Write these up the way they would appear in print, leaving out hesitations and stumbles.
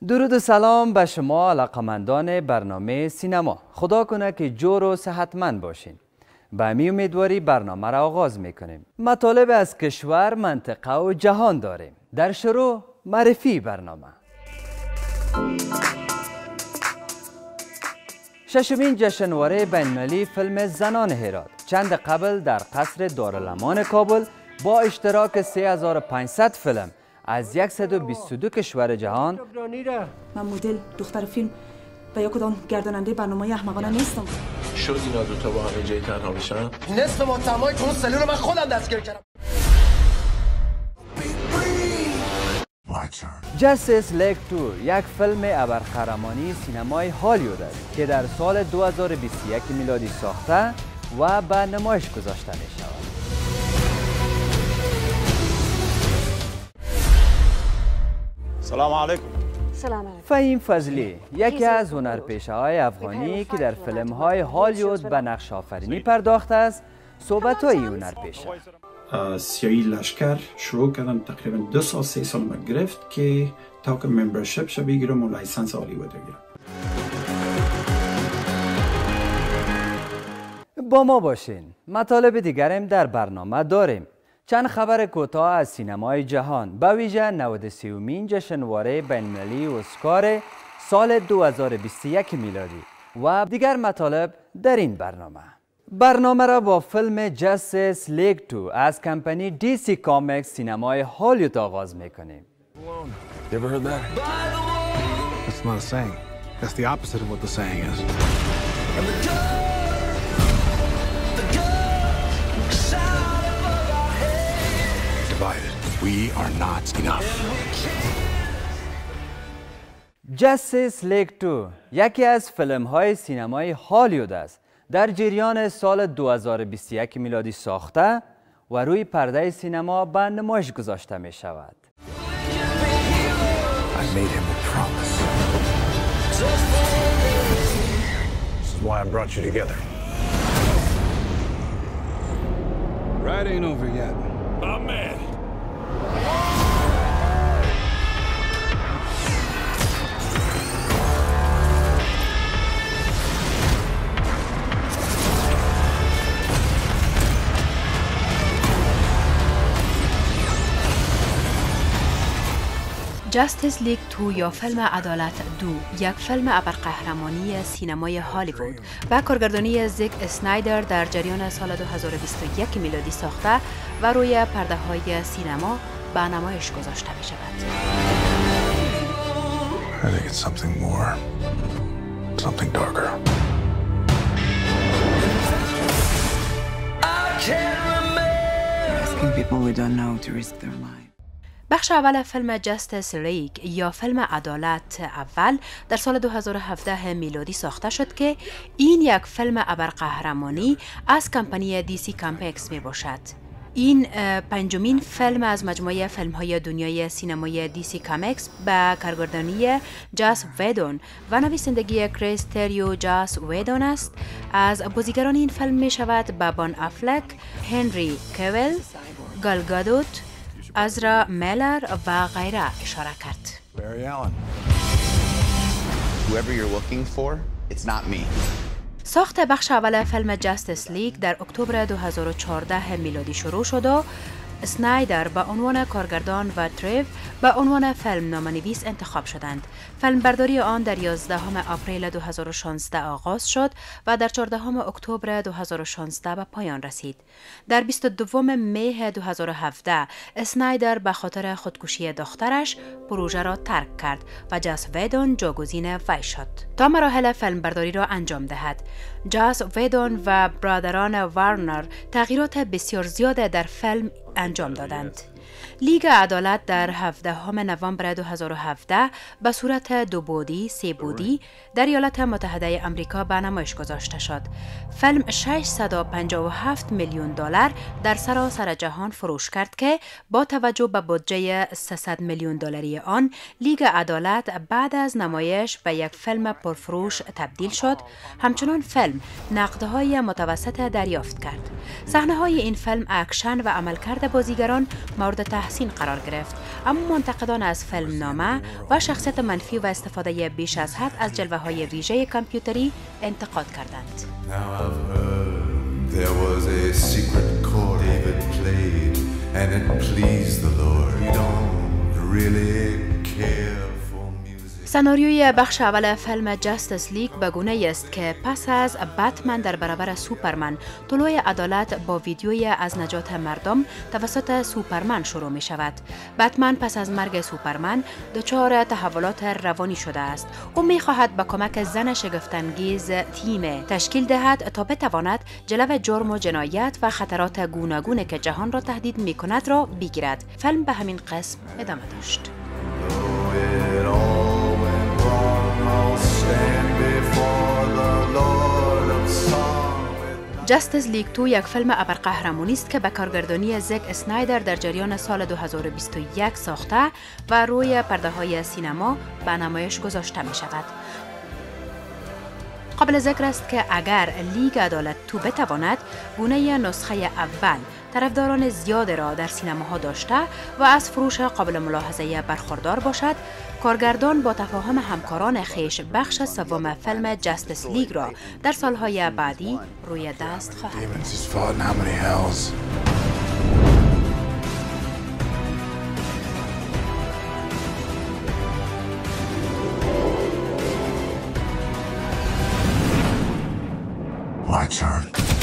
درود و سلام به شما علاقمندان برنامه سینما. خدا کنه که جور و صحتمند باشین. به امی امیدواری برنامه را آغاز میکنیم. مطالب از کشور، منطقه و جهان داریم. در شروع معرفی برنامه. ششمین جشنواره بین‌المللی فیلم زنان هرات چند قبل در قصر دارالامان کابل با اشتراک 3500 فیلم از 122 کشور جهان. من مدل دختر فیلم و یا کدام گرداننده برنامه احمقانه نیستم. شد اینا دوتا با همه جای تنها بشن؟ نصف محتوای تو سلول من خودم دستگیر کردم. جاستس لیگ 2 یک فیلم ابرقهرمانی سینمای هالیوود است که در سال 2021 میلادی ساخته و به نمایش گذاشته می شود. سلام علیکم. سلام علیکم. فهیم فضلی یکی از هنرپیشه‌های افغانی که در فیلم‌های هالیوود به نقش آفرینی پرداخته است، صحبت‌های هنرپیشه. سیایی لشکر شروع کردم تقریبا 2 سال 3 سال ما گرفت که تا که ممبرشپ شو بگیرم و لایسنس هالیوود بگیرم. با ما باشین. مطالب دیگرم در برنامه داریم. چند خبر کوتاه از سینمای جهان، به ویژه 93مین جشنواره بین‌المللی اسکار سال 2021 میلادی و دیگر مطالب در این برنامه. برنامه را با فیلم جاستس لیگ 2 از کمپانی DC کامیکس سینمای هالیوود آغاز میکنیم. You ever heard that? That's not a saying. That's the opposite of what the saying is. Divided. We are not enough. جاستس لیگ 2 یکی از فیلم‌های سینمای هالیوود است. در جریان سال 2021 میلادی ساخته و روی پرده سینما به نمایش گذاشته می شود. I made him a promise. This is why I brought you together. Ride ain't over yet. My man. جاستس لیگ 2 یا فیلم عدالت 2 یک فیلم ابرقهرمانی سینمای هالیوود و کارگردانی زک اسنایدر در جریان سال 2021 میلادی ساخته و روی پرده های سینما به نمایش گذاشته می شود. I think it's something more, something darker. Asking people we don't know to risk their lives. بخش اول فیلم جاستس لیگ یا فیلم عدالت اول در سال 2017 میلادی ساخته شد که این یک فیلم ابرقهرمانی از کمپانی DC کامیکس می باشد. این پنجمین فیلم از مجموعه فیلم‌های دنیای سینمای DC کامیکس به کارگردانی جاس ویدون و نویسندگی کریس تریو جاس ویدون است. از بازیگران این فیلم می شود به بان افلک، هنری کویل، گال گادوت، ازرا میلر و غیره اشاره کرد. Barry Allen. Whoever you're looking for, it's not me. ساخت بخش اول فیلم جاستس لیگ در اکتبر 2014 میلادی شروع شد و اسنایدر به عنوان کارگردان و تریو به عنوان فیلم نامه‌نویس انتخاب شدند. فیلم برداری آن در 11 آپریل 2016 آغاز شد و در 14 اکتبر 2016 به پایان رسید. در 22 می 2017 اسنایدر به خاطر خودکشی دخترش پروژه را ترک کرد و جاس ویدون جاگزین وی شد تا مراحل فیلم برداری را انجام دهد. جاس ویدون و برادران وارنر تغییرات بسیار زیاد در فیلم انجام دادند. لیگ عدالت در 17 نوامبر 2017 به صورت 2 بعدی 3 بعدی در ایالات متحده آمریکا به نمایش گذاشته شد. فیلم 657 میلیون دلار در سراسر جهان فروش کرد که با توجه به بودجه 300 میلیون دلاری آن، لیگ عدالت بعد از نمایش به یک فیلم پرفروش تبدیل شد. همچنان فیلم نقدهای متوسط دریافت کرد. صحنه‌های این فیلم اکشن و عملکرد بازیگران مورد تحسین قرار گرفت، اما منتقدان از فیلم نامه و شخصیت منفی و استفاده بیش از حد از جلوه‌های ویژه کامپیوتری انتقاد کردند. سناریوی بخش اول فیلم جاستس لیگ به گونه است که پس از بتمن در برابر سوپرمن، طلوع عدالت با ویدیویی از نجات مردم توسط سوپرمن شروع می شود. بتمن پس از مرگ سوپرمن دچار تحولات روانی شده است. او می خواهد با کمک زن شگفت‌انگیز تیم تشکیل دهد تا بتواند جلو جرم و جنایت و خطرات گوناگونی که جهان را تهدید می کند را بگیرد. فیلم به همین قسم ادامه داشت. جاستس لیگ 2 یک فیلم ابرقهرمانی است که به کارگردانی زک اسنایدر در جریان سال 2021 ساخته و روی پرده‌های سینما به نمایش گذاشته می شود. قابل ذکر است که اگر لیگ عدالت 2 بتواند گونه نسخه اول طرفداران زیاد را در سینماها داشته و از فروش قابل ملاحظه برخوردار باشد، کارگردان با تفاهم همکاران خیش بخش سوم فیلم جاستس لیگ را در سالهای بعدی روی دست خواهد. My turn.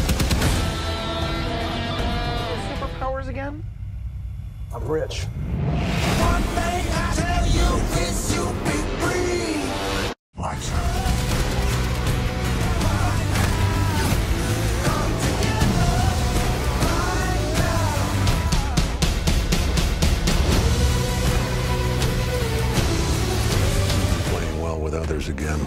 Superpowers again? I'm rich. One thing I tell you is you be free. My turn. Playing well with others again.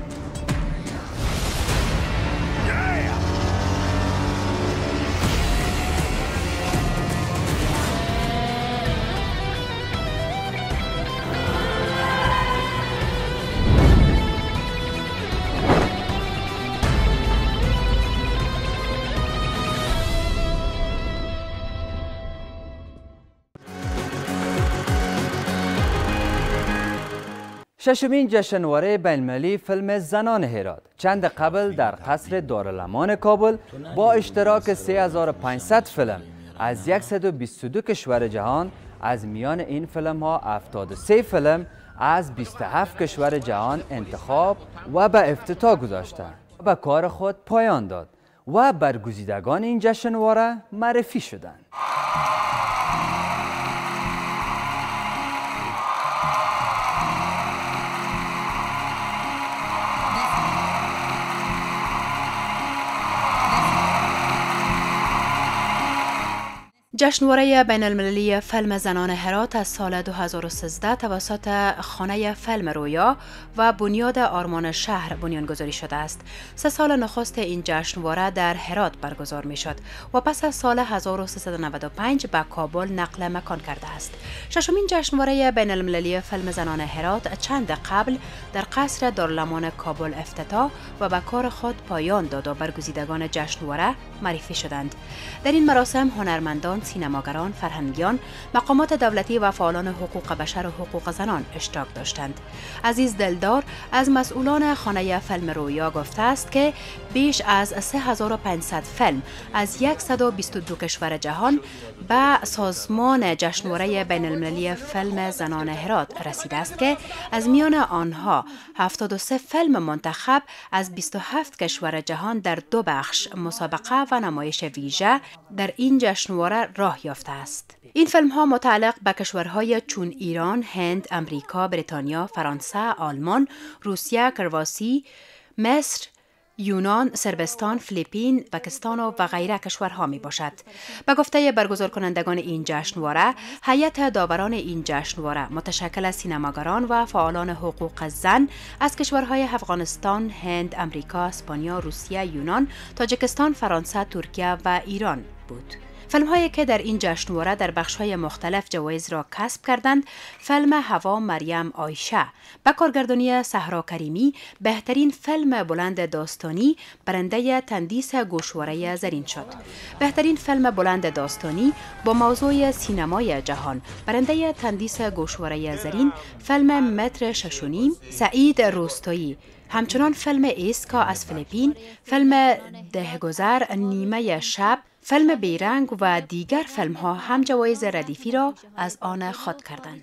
ششمین جشنواره بین‌المللی فیلم زنان هرات چند قبل در قصر دارالامان کابل با اشتراک 3500 فیلم از 122 کشور جهان، از میان این فیلم ها 73 فیلم از 27 کشور جهان انتخاب و به افتتاح گذاشته و کار خود پایان داد و برگزیدگان این جشنواره معرفی شدند. جشنواره بین المللی فیلم زنان هرات از سال 2013 توسط خانه فیلم رویا و بنیاد آرمان شهر بنیانگذاری شده است. 3 سال نخست این جشنواره در هرات برگزار می شد و پس از سال 1395 به کابل نقل مکان کرده است. ششمین جشنواره بین المللی فیلم زنان هرات چند قبل در قصر دارالامان کابل افتتاح و به کار خود پایان داد و برگزیدگان جشنواره معرفی شدند. در این مراسم هنرمندان، سینماگران، فرهنگیان، مقامات دولتی و فعالان حقوق بشر و حقوق زنان اشتراک داشتند. عزیز دلدار از مسئولان خانه فیلم رویا گفته است که بیش از 3500 فیلم از 122 کشور جهان به سازمان جشنواره بین المللی فیلم زنان هرات رسیده است که از میان آنها 73 فیلم منتخب از 27 کشور جهان در 2 بخش مسابقه و نمایش ویژه در این جشنواره راه یافته است. این فیلم ها متعلق به کشورهای چون ایران، هند، امریکا، بریتانیا، فرانسه، آلمان، روسیه، کرواسی، مصر، یونان، صربستان، فیلیپین، پاکستان و غیره کشورها می باشد. به گفته برگزار کنندگان این جشنواره، هیئت داوران این جشنواره متشکل از سینماگران و فعالان حقوق زن از کشورهای افغانستان، هند، امریکا، اسپانیا، روسیه، یونان، تاجیکستان، فرانسه، ترکیه و ایران بود. فیلم هایی که در این جشنواره در بخش های مختلف جوایز را کسب کردند: فیلم هوا مریم عایشه با کارگردانی صحرا کریمی بهترین فیلم بلند داستانی برنده تندیس گوشواره زرین شد. بهترین فیلم بلند داستانی با موضوع سینمای جهان برنده تندیس گوشواره زرین فیلم متر ششونیم سعید روستایی. همچنان فیلم ایسکا از فیلیپین، فیلم دهگذر نیمه شب، فیلم بیرنگ و دیگر فیلم ها هم جوایز ردیفی را از آن خود کردند.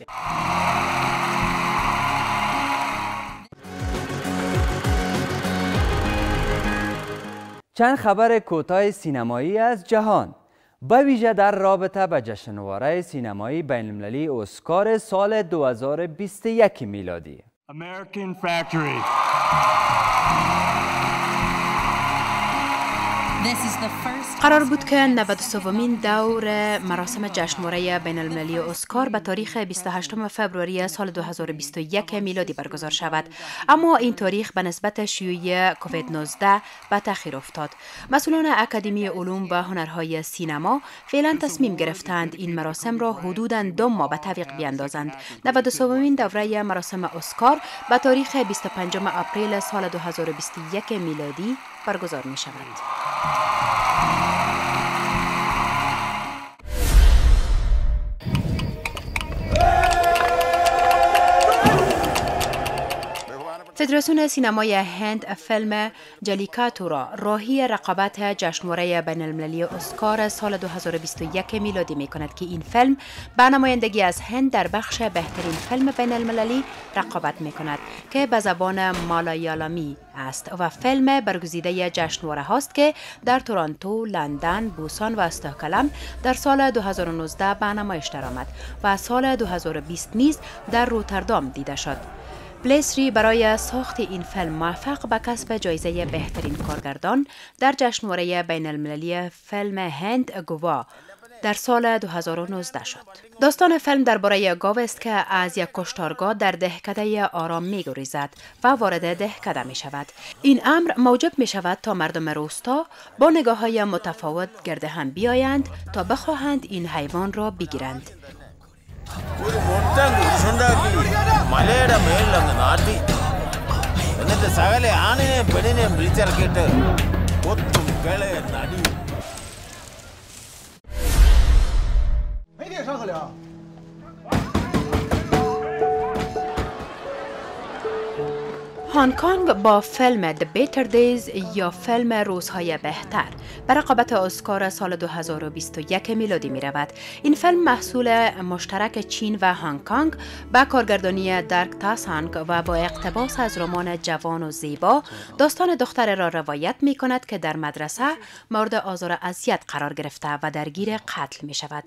چند خبر کوتاه سینمایی از جهان، به ویژه در رابطه به جشنواره سینمایی بین المللی اسکار سال 2021 میلادی. American Factory. قرار بود که 93مین دور مراسم جشنواره بین المللی اسکار به تاریخ 28 فوریه سال 2021 میلادی برگزار شود، اما این تاریخ به نسبت شیوع کووید 19 به تأخیر افتاد. مسئولان اکادمی علوم و هنرهای سینما فعلا تصمیم گرفتند این مراسم را حدوداً 2 ماه به تعویق بیاندازند. 93مین دوره مراسم اسکار به تاریخ 25 اپریل سال 2021 میلادی برگزار می شود. فدراسیون سینمای هند فیلم جلیکاتو را راهی رقابت جشنواره بین المللی اسکار سال 2021 میلادی می کند که این فیلم با نمایندگی از هند در بخش بهترین فیلم بین المللی رقابت می کند که به زبان مالایالامی است و فیلم برگزیده جشنواره هاست که در تورنتو، لندن، بوسان و استکهلم در سال 2019 به نمایش درآمد و سال 2020 نیز در روتردام دیده شد. بلیسری برای ساخت این فیلم موفق به کسب جایزه بهترین کارگردان در جشنواره بین المللی فیلم هند گوا در سال 2019 شد. داستان فیلم درباره گاو است که از یک کشتارگاه در دهکده آرام می گریزد و وارد دهکده می شود. این امر موجب می شود تا مردم روستا با نگاه های متفاوت گرد هم بیایند تا بخواهند این حیوان را بگیرند. هنگ کنگ با فیلم The Better Days یا فیلم روزهای بهتر به رقابت اسکار سال 2021 میلادی می رود. این فیلم محصول مشترک چین و هنگ کنگ با کارگردانی درک تاسانگ و با اقتباس از رمان جوان و زیبا داستان دختر را روایت می کند که در مدرسه مورد آزار و اذیت قرار گرفته و درگیر قتل می شود.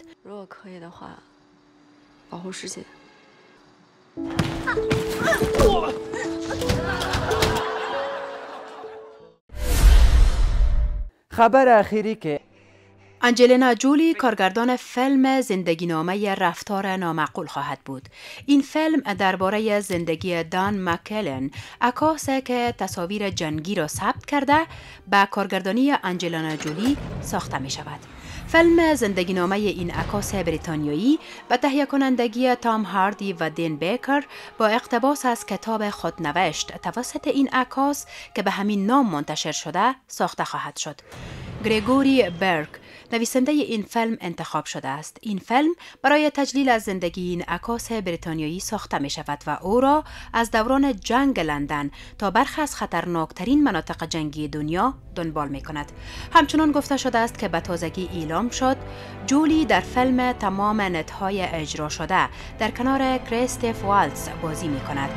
خبر اخیری که انجلینا جولی کارگردان فیلم زندگی نامه رفتار نامعقول خواهد بود. این فیلم درباره زندگی دان مکلن، عکاسی که تصاویر جنگی را ثبت کرده، با کارگردانی انجلینا جولی ساخته می شود. فیلم زندگی نامه این عکاس بریتانیایی به تهیه کنندگی تام هاردی و دین بیکر با اقتباس از کتاب خودنوشت توسط این عکاس که به همین نام منتشر شده ساخته خواهد شد. گریگوری برگ نویسنده این فیلم انتخاب شده است. این فیلم برای تجلیل از زندگی این عکاس بریتانیایی ساخته می شود و او را از دوران جنگ لندن تا برخی از خطرناکترین مناطق جنگی دنیا دنبال می کند. همچنان گفته شده است که به تازگی اعلام شد جولی در فیلم تمام نت‌های اجرا شده در کنار کریستوف والتز بازی می کند.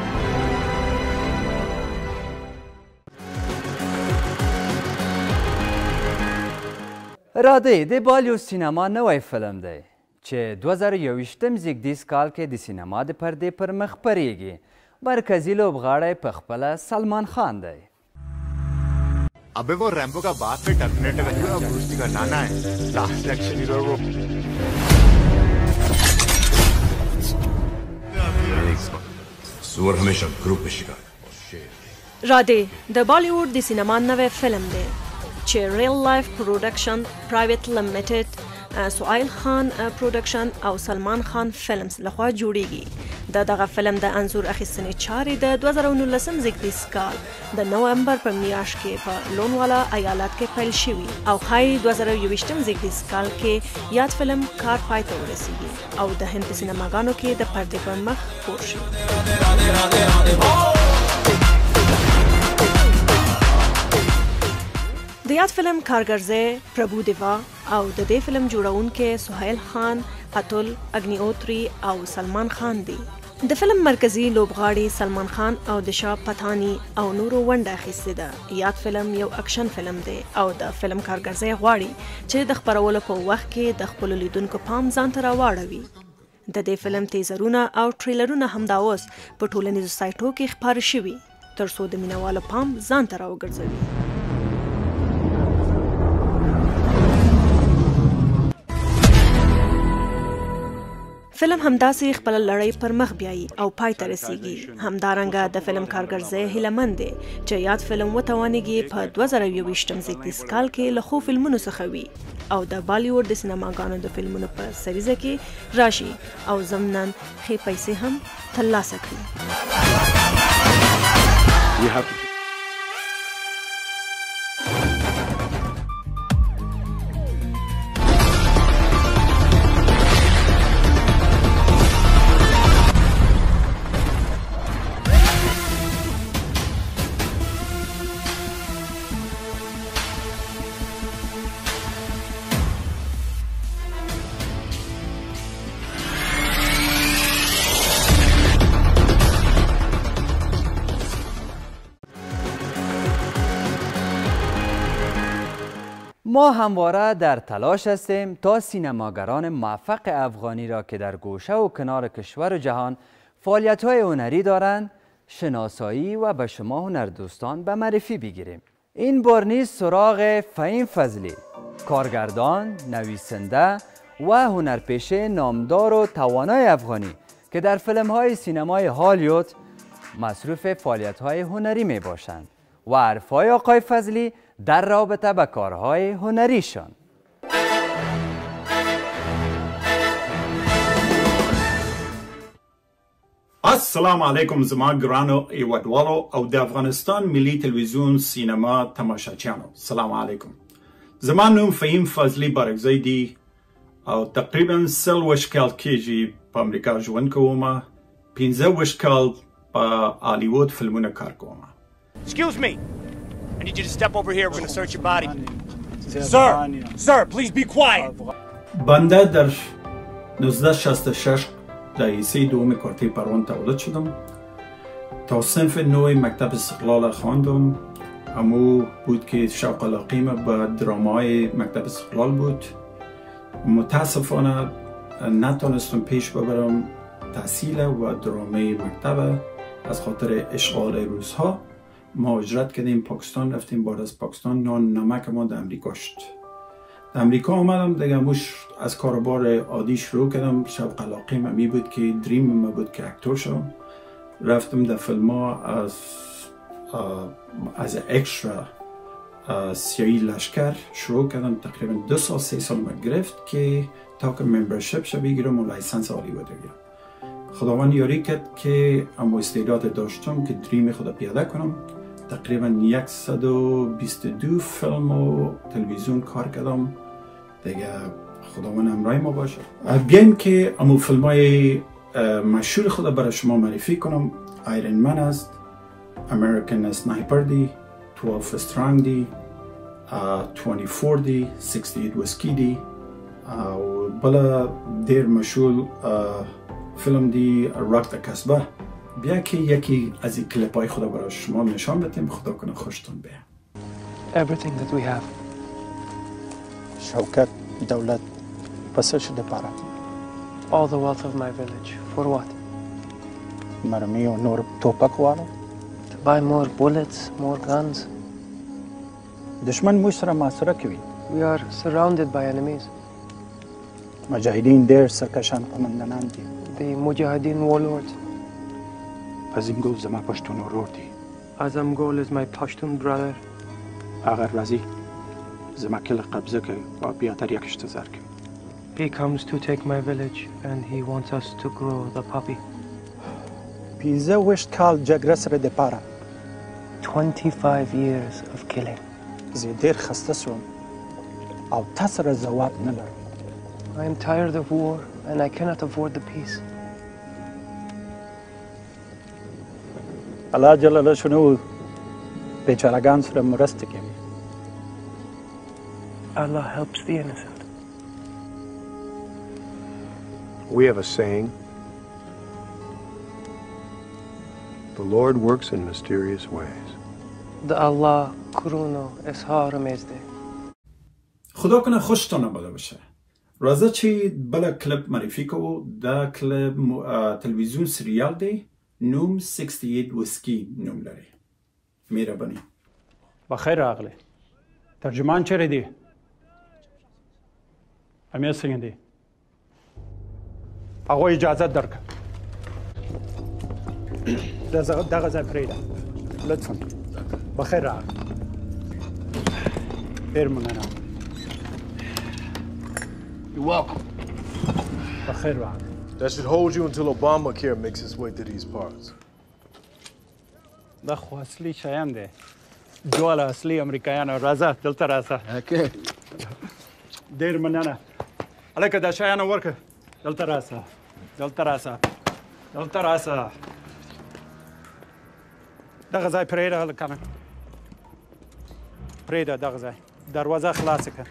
راده د بالیوود سینما نوی فلم دی چې 2021 زیږدیز کال کې د سینما د پردې پر مخ پریږي. مرکزی لوبغاړی په خپله سلمان خان دی. अबे वो रैम्बो का बात पे टर्मिनेटर का hero Bruce Lee का नाना है last action hero वो सुअर हमेशा ग्रुप में शिकार راده د بالیوود د سینما نوی فلم دی. چې ریل لایف پروډکشن پرایویت لیمیټډ، سهیل خان پروډکشن او سلمان خان فلمز لخوا جوړیږي. دغه فلم د انځور اخیستنې چارې د 2019 زیږدیز کال د نومبر په میاشت کې په لونوالا ایالت کې پیل شوي او ښایي 2021 زیږدیز کال کې یاد فلم کار پای ته ورسیږي او د هند په سینماګانو کې د پردې پر مخ خپور شي. د یاد فلم کارګرځی پربو دیوا او د دې فلم جوړونکي سهیل خان، اتل اگنیهوتری او سلمان خان دي. د فلم مرکزی لوبغاړي سلمان خان او دشا پتانی او نورو ونډه اخیستې ده. یاد فلم یو اکشن فلم دی او د فلم کارګرځی غواړي چې د خپرولو په وخت کې د خپلو لیدونکو پام ځان ته راواړوي. د دې فلم تیزرونه او ټریلرونه همدا اوس په ټولنیزو سایټو کې خپاره شوي تر څو د مینوالو پام ځان ته راوګرځوي. فلم همداسې خپل لړۍ پر مخ بیایي او پای ته رسیږي. همدارنګه د فلم کارګرځی هیله مند دی چې یاد فلم وتوانیږي په 2021 زیږدیز کال کې له ښو فلمونو څخه وي او د بالیوډ د سینماګانو د فلمونو په سریزه کې راشي او ضمناً ښې پیسې هم ترلاسه کړي. ما همواره در تلاش هستیم تا سینماگران موفق افغانی را که در گوشه و کنار کشور و جهان فعالیت‌های هنری دارند شناسایی و به شما هنردوستان به معرفی بگیریم. این بار نیز سراغ فهیم فضلی، کارگردان، نویسنده و هنرپیشه نامدار و توانای افغانی که در فیلم‌های سینمای هالیوود مصروف فعالیت‌های هنری می باشند و حرف‌های آقای فضلی در رابطه با کارهای هنریشان. السلام علیکم زما ګرانو هیوادوالو او د افغانستان ملي تلویزیون سینما تماشاچیانو، سلام علیکم. زما نوم فهیم فضلی بارکزی دی او تقریبا 30 کال کېږي په امریکا ژوند کوم. 15 کال په هالیوود فلمونه کار کوم. Excuse me. I need you to step over here. We're going to search your body. Sir, please be quiet. بنده در 1966 در ایسه دوم کارته پروان تولد شدم. تا صنف 9 مکتب استقلال خواندم. امو بود که شوق علاقیم به درامای مکتب استقلال بود. متاسفانه نتونستم پیش ببرم تحصیل و درامای مکتب از خاطر اشغال روزها. ما هجرت کردیم پاکستان، رفتیم بعد از پاکستان نمک ما در امریکا شد. در امریکا آمدم دیگه موش از کاربار عادی شروع کردم. شوق علاقیم می بود که دریم ما بود که اکتور شدم. رفتم در فیلم ها از اکسترا سیایی لشکر شروع کردم. تقریبا 2 سال 3 سال ما گرفت که تا که ممبرشپ شو بگیرم و لایسنس هالیوود بگیرم. خداوند یاری کرد که اما استعداد داشتم که دریم خدا پیاده کنم. تقریبا 122 فیلم و تلویزیون کار کردم. دیگه خداوند همراه ما باشه. بیایم که امو فیلم های مشهور خدا برای شما معرفی کنم. آیرن من است، امریکن سنایپر دی، 12 استرانگ دی، 24 دی، 68 وسکی دی و بلا دیر مشهور فیلم دی راک د کسبه. بیا که یکی از این کلیپ های خدا برای شما نشان بدیم. خدا کنه خوشتون بیه. Everything that we have. شوکت دولت پس شده پاره. All the wealth of my village. For what? مرمی و نور توپک وارو. To buy more bullets, more guns. دشمن موش سره محاصره کوي. We are surrounded by enemies. مجاهدین دیر سرکشان قماندانان دي. The mujahideen warlords. Azimgul زما پشتون ورور دی. Azamgul is my Pashtun brother. اگر راضی زما کله قبضه کوي او بیا تر یکش تزار کوي. He comes to take my village and he wants us to grow the poppy. 15 کال جګړه سره د پاره. 25 years of killing. زه ډیر خسته شوم او تاسو را ځواب نه لرم. I am tired of war and I cannot afford the peace. الله جل جلاله شنو بیچاره‌گان سره مرسته کوي. Allah helps the innocent. We have a saying. The Lord works in mysterious ways. The Allah kuruno ishar mezde. خدا کنه خوشتان آمده باشه. رازه چی بلا کلپ معرفی کو دا کلپ تلویزیون سریال دی نوم 68 وسکی نوم لري. مهربانی. بخیر راغلی. ترجمان چیرې دی؟ امیر څنګه دی؟ هغه اجازه درکړه. دغه ځای پرېږده. لطفا. بخیر راغلی. ډېر مننه. You're welcome. بخیر راغلی. That should hold you until Obamacare makes its way to these parts. دا خو اصلي شیان دی. جواله اصلي امریکایانو راځه دلته راځه. ډېر مننه. هلکه دا شیان ورکړه. دلته راځه. دلته راځه. دلته راځه. دغه ځای پرېږده هلکانه. پرېږده دغه ځای. دروازه خلاصه کړه.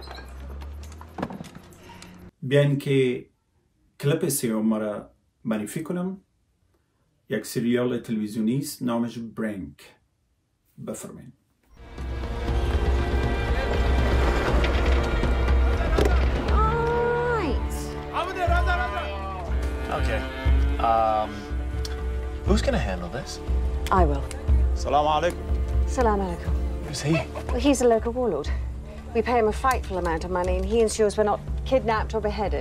بیاین که کلپ سیوم را معرفی کنم. یک سریال تلویزیونی است نامش برینک. بفرمایید. Okay. Who's gonna handle this? I will. Salam alaikum. Salam alaikum. Who's he? Well, he's a local warlord. We pay him a frightful amount of money and he ensures we're not kidnapped or beheaded.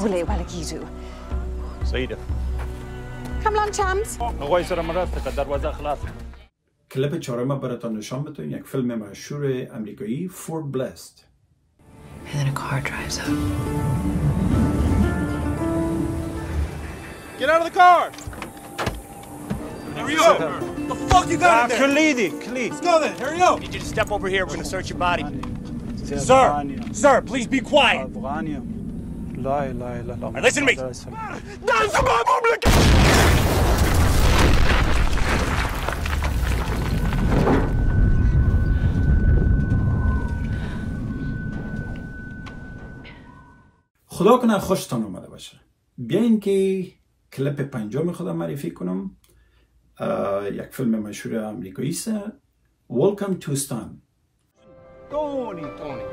سعیده. Come along, chums. آقای سر مرسته که دروازه خلاص. کلپ چهارم براتان نشان بدم یک فیلم مشهور امریکایی فورت بلست. And then a car drives up. Get out of the car! Hurry up! The fuck you got in there? کلیدی کلید. Let's go then, hurry up! I need you to step over here, we're gonna search your body. Sir, please be quiet. لا اله الا الله. Listen to me. خدا کنه خوشتان اومده باشه. بیاین که کلپ پنجم خودم معرفی کنم. یک فیلم مشهور امریکایی است. Welcome to Stan. Tony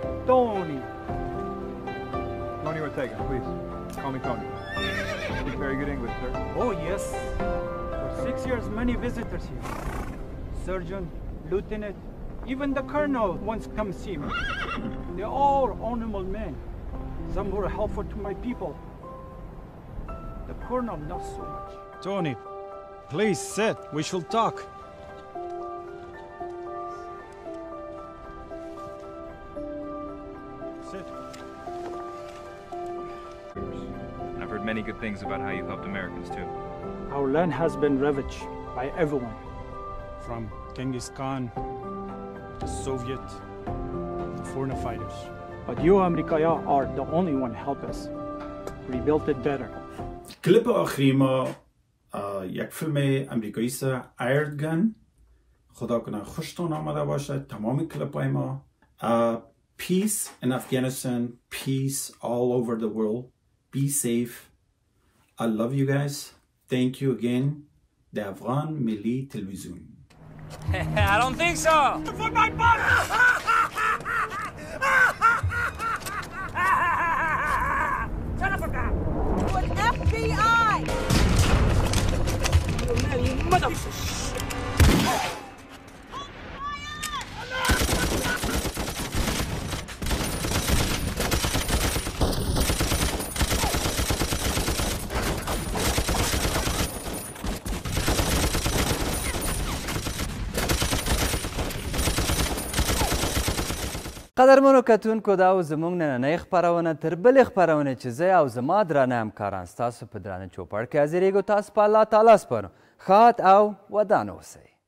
Ortega, please. Call me Tony. Speak very good English, sir. Oh, yes. For 6 years, many visitors here. Surgeon, lieutenant, even the colonel once come see me. They're all honorable men. Some were helpful to my people. The colonel, not so much. Tony, please sit. We shall talk. Sit. I've heard many good things about how you helped Americans too. Our land has been ravaged by everyone. From Genghis Khan, the Soviet, the foreign fighters. But you, Amerikaya, are the only one help us rebuild it better. کلیپ آخری ما یک فیلم امریکایی است Hired Gun. خدا کنه خوشتون آمده باشه تمام کلیپ های ما. Peace in Afghanistan, peace all over the world. Be safe. I love you guys. Thank you again. The Afghan Milli Television. I don't think so! For my butt! Shut up, guy! An FBI! You mother... قدرمنو کتونکو دا او زموږ نننۍ خپرونه تر بلې خپرونې چې زه او زما درانه همکاران ستاسو په درانه چوپړ کې حاضرېږو تاسو په الله تعالی سپارو ښاد او ودان اوسئ